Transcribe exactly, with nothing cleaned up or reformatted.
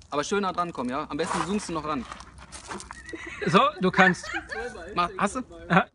Aber schön nah dran kommen, ja? Am besten zoomst du noch ran. So, du kannst. Mach, hast du? Ja.